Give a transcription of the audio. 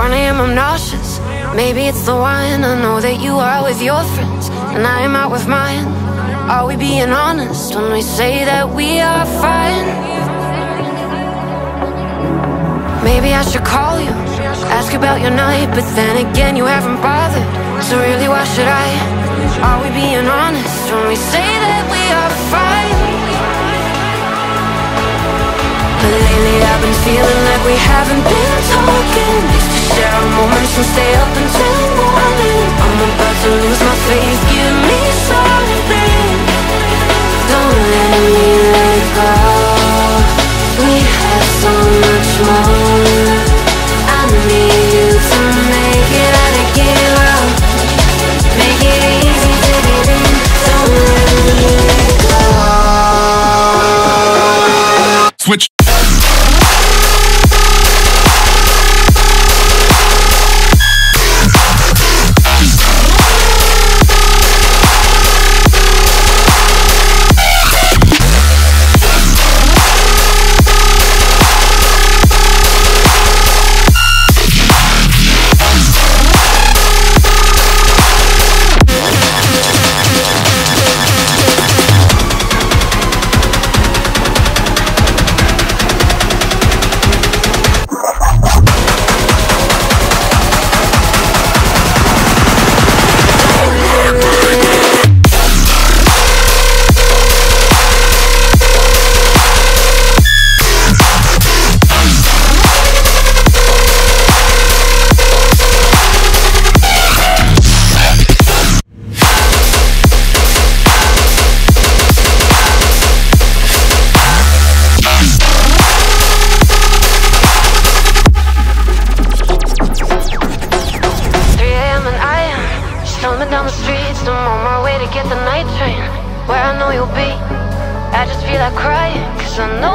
1 a.m. I'm nauseous. Maybe it's the wine. I know that you are with your friends and I am out with mine. Are we being honest when we say that we are fine? Maybe I should call you, ask about your night, but then again you haven't bothered, so really why should I? Are we being honest when we say that we are fine? But lately I've been feeling like we haven't been talking. Used to share our moments and stay up until morning. I'm about to lose my faith, give me something. Don't let me let go. We have so much more. I need you to make it out of give up. Make it easy to get in. Don't let me let go. Switch. Down the streets, I'm on my way to get the night train where I know you'll be. I just feel like crying, cause I know